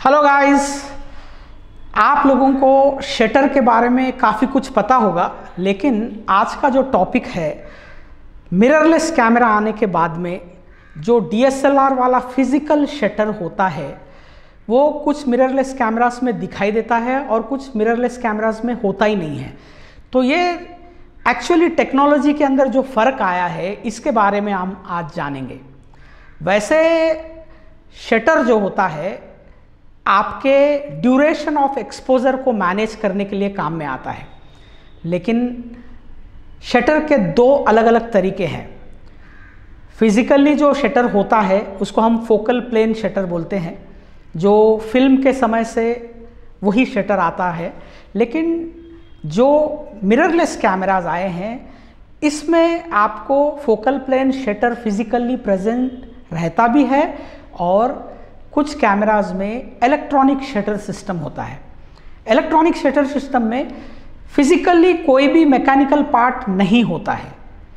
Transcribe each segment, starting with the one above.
Hello guys, आप लोगों को शटर के बारे में काफ़ी कुछ पता होगा, लेकिन आज का जो टॉपिक है मिररलेस कैमरा आने के बाद में जो DSLR वाला फिजिकल शटर होता है वो कुछ मिररलेस कैमरास में दिखाई देता है और कुछ मिररलेस कैमरास में होता ही नहीं है। तो ये एक्चुअली टेक्नोलॉजी के अंदर जो फ़र्क आया है इसके बारे में हम आज जानेंगे। वैसे शटर जो होता है आपके ड्यूरेशन ऑफ एक्सपोजर को मैनेज करने के लिए काम में आता है, लेकिन शटर के दो अलग अलग तरीके हैं। फिजिकली जो शटर होता है उसको हम फोकल प्लेन शटर बोलते हैं, जो फिल्म के समय से वही शटर आता है। लेकिन जो मिररलेस कैमराज आए हैं इसमें आपको focal plane shutter physically present रहता भी है और कुछ कैमराज में इलेक्ट्रॉनिक शटर सिस्टम होता है। इलेक्ट्रॉनिक शटर सिस्टम में फिजिकली कोई भी मैकेनिकल पार्ट नहीं होता है,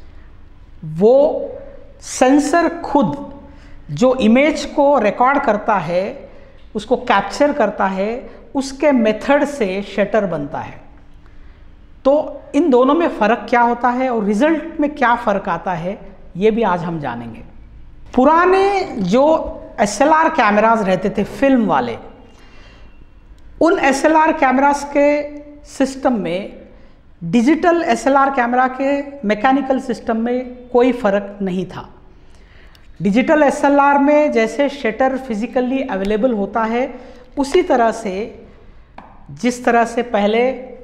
वो सेंसर खुद जो इमेज को रिकॉर्ड करता है, उसको कैप्चर करता है, उसके मेथड से शटर बनता है। तो इन दोनों में फ़र्क क्या होता है और रिजल्ट में क्या फ़र्क आता है ये भी आज हम जानेंगे। पुराने जो SLR कैमरास रहते थे फिल्म वाले, उन SLR कैमरास के सिस्टम में डिजिटल SLR कैमरा के मैकेनिकल सिस्टम में कोई फ़र्क नहीं था। डिजिटल SLR में जैसे शटर फिजिकली अवेलेबल होता है उसी तरह से जिस तरह से पहले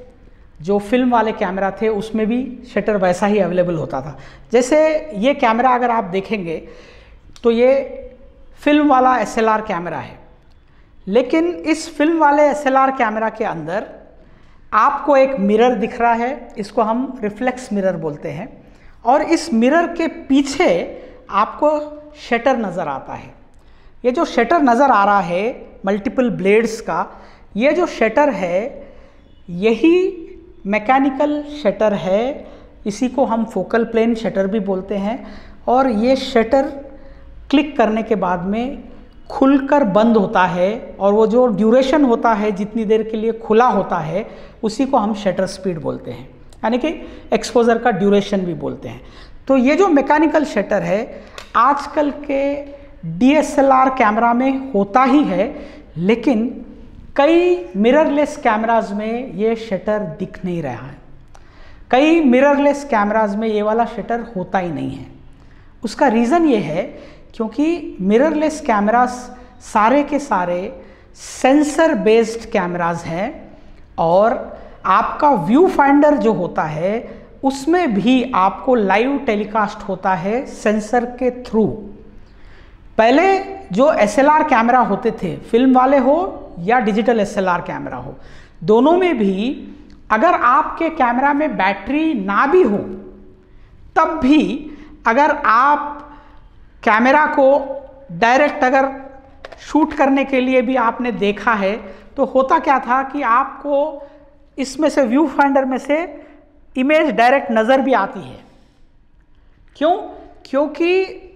जो फिल्म वाले कैमरा थे उसमें भी शटर वैसा ही अवेलेबल होता था। जैसे ये कैमरा अगर आप देखेंगे तो ये फिल्म वाला SLR कैमरा है, लेकिन इस फिल्म वाले SLR कैमरा के अंदर आपको एक मिरर दिख रहा है, इसको हम रिफ्लेक्स मिरर बोलते हैं, और इस मिरर के पीछे आपको शटर नज़र आता है। ये जो शटर नज़र आ रहा है मल्टीपल ब्लेड्स का, ये जो शटर है यही मैकेनिकल शटर है, इसी को हम फोकल प्लेन शटर भी बोलते हैं। और ये शटर क्लिक करने के बाद में खुलकर बंद होता है और वो जो ड्यूरेशन होता है जितनी देर के लिए खुला होता है उसी को हम शटर स्पीड बोलते हैं, यानी कि एक्सपोजर का ड्यूरेशन भी बोलते हैं। तो ये जो मैकेनिकल शटर है आजकल के DSLR कैमरा में होता ही है, लेकिन कई मिररलेस कैमराज में ये शटर दिख नहीं रहा है। कई मिररलेस कैमराज में ये वाला शटर होता ही नहीं है। उसका रीज़न ये है क्योंकि मिररलेस कैमरास सारे के सारे सेंसर बेस्ड कैमरास हैं और आपका व्यू फाइंडर जो होता है उसमें भी आपको लाइव टेलीकास्ट होता है सेंसर के थ्रू। पहले जो SLR कैमरा होते थे, फिल्म वाले हो या डिजिटल SLR कैमरा हो, दोनों में भी अगर आपके कैमरा में बैटरी ना भी हो तब भी अगर आप कैमरा को डायरेक्ट अगर शूट करने के लिए भी आपने देखा है तो होता क्या था कि आपको इसमें से व्यू फाइंडर में से इमेज डायरेक्ट नज़र भी आती है। क्यों? क्योंकि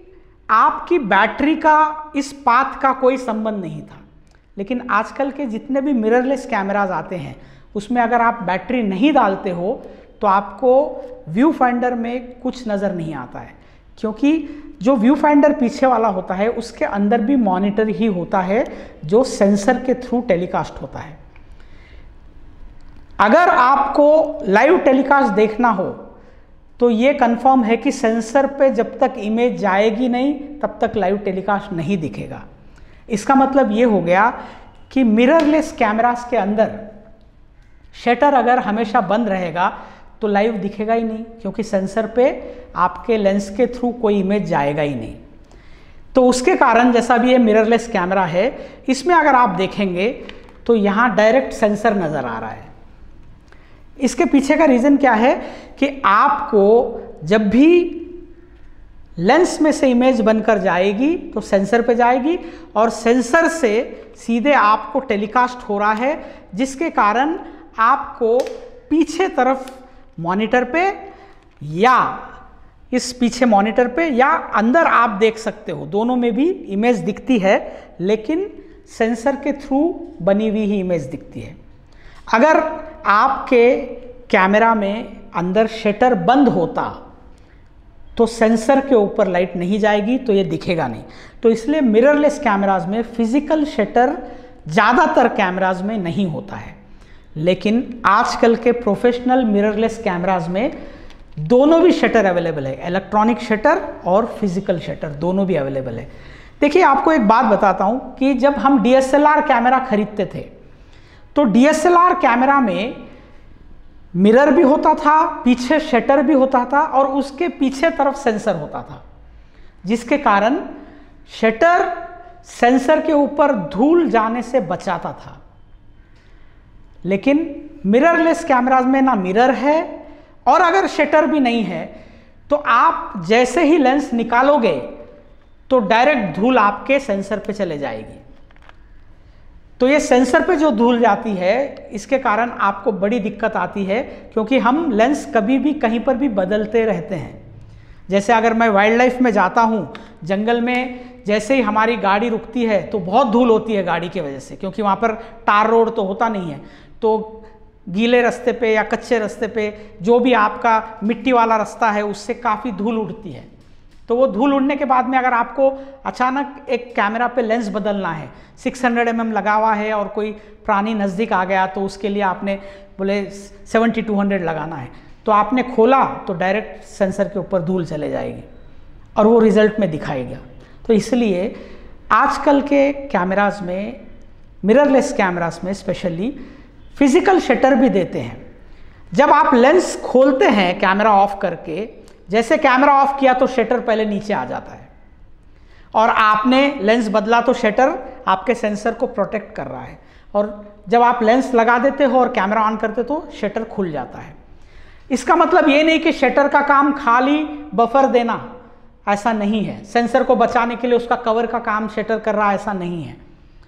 आपकी बैटरी का इस पाथ का कोई संबंध नहीं था। लेकिन आजकल के जितने भी मिररलेस कैमराज आते हैं उसमें अगर आप बैटरी नहीं डालते हो तो आपको व्यू फाइंडर में कुछ नज़र नहीं आता है, क्योंकि जो व्यू फाइंडर पीछे वाला होता है उसके अंदर भी मॉनिटर ही होता है जो सेंसर के थ्रू टेलीकास्ट होता है। अगर आपको लाइव टेलीकास्ट देखना हो तो ये कंफर्म है कि सेंसर पे जब तक इमेज जाएगी नहीं तब तक लाइव टेलीकास्ट नहीं दिखेगा। इसका मतलब ये हो गया कि मिररलेस कैमरास के अंदर शटर अगर हमेशा बंद रहेगा तो लाइव दिखेगा ही नहीं, क्योंकि सेंसर पे आपके लेंस के थ्रू कोई इमेज जाएगा ही नहीं। तो उसके कारण जैसा भी ये मिररलेस कैमरा है इसमें अगर आप देखेंगे तो यहाँ डायरेक्ट सेंसर नज़र आ रहा है। इसके पीछे का रीज़न क्या है कि आपको जब भी लेंस में से इमेज बनकर जाएगी तो सेंसर पे जाएगी और सेंसर से सीधे आपको टेलीकास्ट हो रहा है, जिसके कारण आपको पीछे तरफ मॉनिटर पे या इस पीछे मॉनिटर पे या अंदर आप देख सकते हो, दोनों में भी इमेज दिखती है, लेकिन सेंसर के थ्रू बनी हुई ही इमेज दिखती है। अगर आपके कैमरा में अंदर शटर बंद होता तो सेंसर के ऊपर लाइट नहीं जाएगी, तो ये दिखेगा नहीं। तो इसलिए मिररलेस कैमराज में फिजिकल शटर ज़्यादातर कैमराज में नहीं होता है, लेकिन आजकल के प्रोफेशनल मिररलेस कैमराज में दोनों भी शटर अवेलेबल है, इलेक्ट्रॉनिक शटर और फिजिकल शटर दोनों भी अवेलेबल है। देखिए, आपको एक बात बताता हूँ कि जब हम DSLR कैमरा खरीदते थे तो DSLR कैमरा में मिरर भी होता था, पीछे शटर भी होता था और उसके पीछे तरफ सेंसर होता था, जिसके कारण शटर सेंसर के ऊपर धूल जाने से बचाता था। लेकिन मिररलेस कैमराज में ना मिरर है और अगर शटर भी नहीं है तो आप जैसे ही लेंस निकालोगे तो डायरेक्ट धूल आपके सेंसर पे चले जाएगी। तो ये सेंसर पे जो धूल जाती है, इसके कारण आपको बड़ी दिक्कत आती है, क्योंकि हम लेंस कभी भी कहीं पर भी बदलते रहते हैं। जैसे अगर मैं वाइल्ड लाइफ में जाता हूँ, जंगल में जैसे ही हमारी गाड़ी रुकती है तो बहुत धूल होती है गाड़ी की वजह से, क्योंकि वहाँ पर टार रोड तो होता नहीं है। तो गीले रास्ते पे या कच्चे रास्ते पे जो भी आपका मिट्टी वाला रास्ता है उससे काफ़ी धूल उड़ती है। तो वो धूल उड़ने के बाद में अगर आपको अचानक एक कैमरा पे लेंस बदलना है, 600 mm लगा हुआ है और कोई प्राणी नज़दीक आ गया तो उसके लिए आपने बोले 70-200 लगाना है, तो आपने खोला तो डायरेक्ट सेंसर के ऊपर धूल चले जाएगी और वो रिजल्ट में दिखाएगा। तो इसलिए आजकल के कैमराज में, मिररलेस कैमराज में स्पेशली फिजिकल शटर भी देते हैं। जब आप लेंस खोलते हैं कैमरा ऑफ करके, जैसे कैमरा ऑफ किया तो शटर पहले नीचे आ जाता है और आपने लेंस बदला तो शटर आपके सेंसर को प्रोटेक्ट कर रहा है, और जब आप लेंस लगा देते हो और कैमरा ऑन करते तो शटर खुल जाता है। इसका मतलब ये नहीं कि शटर का काम खाली बफर देना, ऐसा नहीं है। सेंसर को बचाने के लिए उसका कवर का काम शटर कर रहा है, ऐसा नहीं है।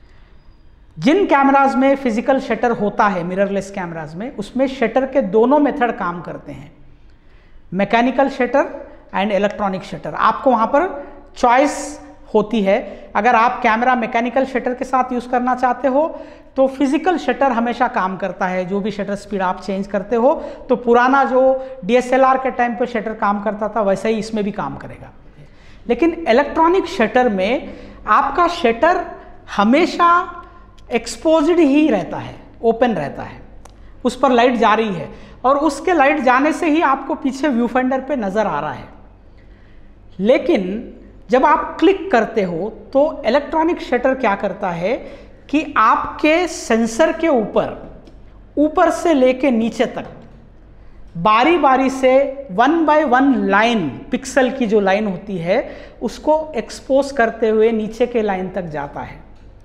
जिन कैमराज में फिजिकल शटर होता है, मिररलेस कैमराज में, उसमें शटर के दोनों मेथड काम करते हैं, mechanical shutter and electronic shutter. आपको वहाँ पर चॉइस होती है। अगर आप कैमरा मैकेनिकल शटर के साथ यूज़ करना चाहते हो तो फिजिकल शटर हमेशा काम करता है, जो भी शटर स्पीड आप चेंज करते हो। तो पुराना जो DSLR के टाइम पे शटर काम करता था वैसा ही इसमें भी काम करेगा। लेकिन इलेक्ट्रॉनिक शटर में आपका शटर हमेशा एक्सपोज्ड ही रहता है, ओपन रहता है, उस पर लाइट जा रही है और उसके लाइट जाने से ही आपको पीछे व्यू फाइंडर पे नज़र आ रहा है। लेकिन जब आप क्लिक करते हो तो इलेक्ट्रॉनिक शटर क्या करता है कि आपके सेंसर के ऊपर से लेके नीचे तक बारी बारी से 1 by 1 लाइन, पिक्सल की जो लाइन होती है उसको एक्सपोज करते हुए नीचे के लाइन तक जाता है।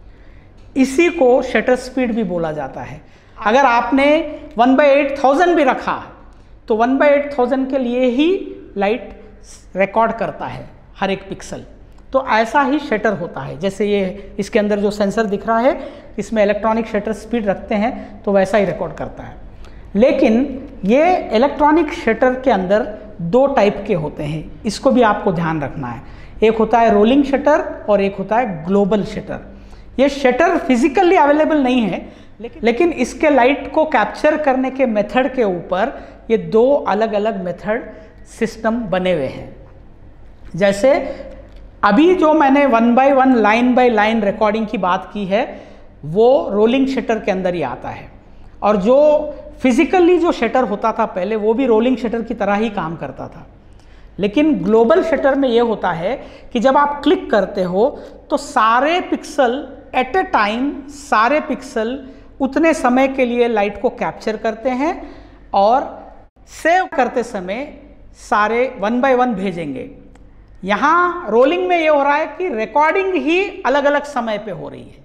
इसी को शटर स्पीड भी बोला जाता है। अगर आपने 1/8000 भी रखा तो 1/8000 के लिए ही लाइट रिकॉर्ड करता है हर एक पिक्सल। तो ऐसा ही शटर होता है, जैसे ये इसके अंदर जो सेंसर दिख रहा है इसमें इलेक्ट्रॉनिक शटर स्पीड रखते हैं तो वैसा ही रिकॉर्ड करता है। लेकिन ये इलेक्ट्रॉनिक शटर के अंदर 2 टाइप के होते हैं, इसको भी आपको ध्यान रखना है। एक होता है रोलिंग शटर और एक होता है ग्लोबल शटर। ये शटर फिजिकली अवेलेबल नहीं है, लेकिन इसके लाइट को कैप्चर करने के मेथड के ऊपर ये 2 अलग अलग मेथड सिस्टम बने हुए हैं। जैसे अभी जो मैंने 1 by 1 line by line recording की बात की है वो रोलिंग शटर के अंदर ही आता है, और जो फिजिकली जो शटर होता था पहले वो भी रोलिंग शटर की तरह ही काम करता था। लेकिन ग्लोबल शटर में ये होता है कि जब आप क्लिक करते हो तो सारे पिक्सल एट ए टाइम, सारे पिक्सल उतने समय के लिए लाइट को कैप्चर करते हैं और सेव करते समय सारे 1 by 1 भेजेंगे। यहाँ रोलिंग में ये हो रहा है कि रिकॉर्डिंग ही अलग अलग समय पे हो रही है,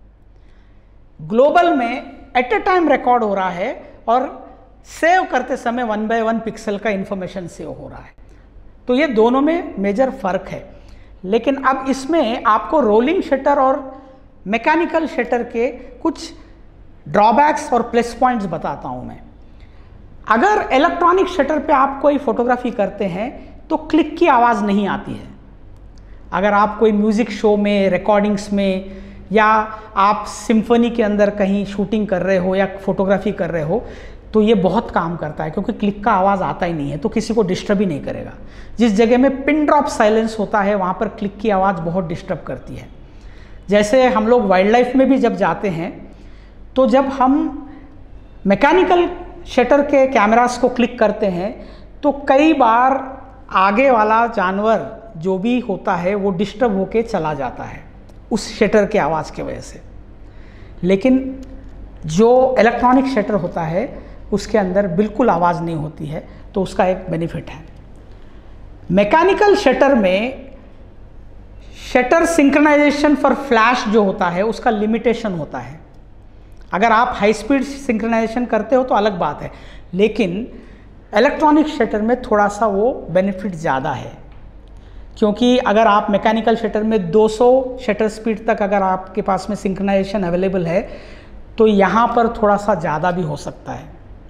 ग्लोबल में एट ए टाइम रिकॉर्ड हो रहा है और सेव करते समय 1 by 1 पिक्सल का इंफॉर्मेशन सेव हो रहा है। तो ये दोनों में मेजर फर्क है। लेकिन अब इसमें आपको रोलिंग शटर और मैकेनिकल शटर के कुछ ड्रॉबैक्स और प्लस पॉइंट्स बताता हूं मैं। अगर इलेक्ट्रॉनिक शटर पे आप कोई फोटोग्राफी करते हैं तो क्लिक की आवाज़ नहीं आती है। अगर आप कोई म्यूज़िक शो में, रिकॉर्डिंग्स में या आप सिम्फनी के अंदर कहीं शूटिंग कर रहे हो या फोटोग्राफी कर रहे हो, तो ये बहुत काम करता है, क्योंकि क्लिक का आवाज़ आता ही नहीं है तो किसी को डिस्टर्ब ही नहीं करेगा। जिस जगह में पिन ड्रॉप साइलेंस होता है वहाँ पर क्लिक की आवाज़ बहुत डिस्टर्ब करती है। जैसे हम लोग वाइल्ड लाइफ में भी जब जाते हैं तो जब हम मैकेनिकल शटर के कैमरास को क्लिक करते हैं तो कई बार आगे वाला जानवर जो भी होता है वो डिस्टर्ब होके चला जाता है उस शटर के आवाज़ की वजह से। लेकिन जो इलेक्ट्रॉनिक शटर होता है उसके अंदर बिल्कुल आवाज़ नहीं होती है, तो उसका एक बेनिफिट है। मैकेनिकल शटर में शटर सिंक्रोनाइजेशन फॉर फ्लैश जो होता है उसका लिमिटेशन होता है। अगर आप हाई स्पीड सिंक्रोनाइजेशन करते हो तो अलग बात है, लेकिन इलेक्ट्रॉनिक शटर में थोड़ा सा वो बेनिफिट ज़्यादा है, क्योंकि अगर आप मैकेनिकल शटर में 200 शटर स्पीड तक अगर आपके पास में सिंक्रोनाइजेशन अवेलेबल है तो यहाँ पर थोड़ा सा ज़्यादा भी हो सकता है।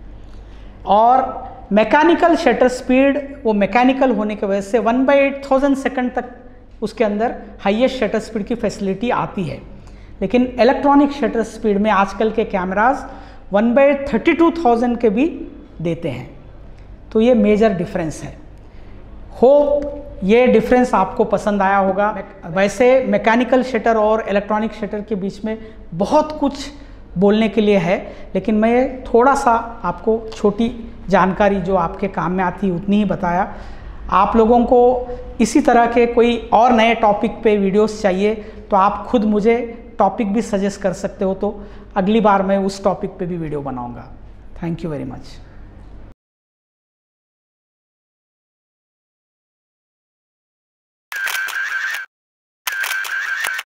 और मैकेनिकल शटर स्पीड वो मैकेनिकल होने की वजह से 1/8000 सेकंड तक उसके अंदर हाईएस्ट शटर स्पीड की फैसिलिटी आती है। लेकिन इलेक्ट्रॉनिक शटर स्पीड में आजकल के कैमराज 1/32,000 के भी देते हैं, तो ये मेजर डिफरेंस है। होप ये डिफरेंस आपको पसंद आया होगा। वैसे मैकेनिकल शटर और इलेक्ट्रॉनिक शटर के बीच में बहुत कुछ बोलने के लिए है, लेकिन मैं थोड़ा सा आपको छोटी जानकारी जो आपके काम में आती है उतनी ही बताया। आप लोगों को इसी तरह के कोई और नए टॉपिक पे वीडियोस चाहिए तो आप खुद मुझे टॉपिक भी सजेस्ट कर सकते हो, तो अगली बार मैं उस टॉपिक पे भी वीडियो बनाऊंगा। Thank you very much.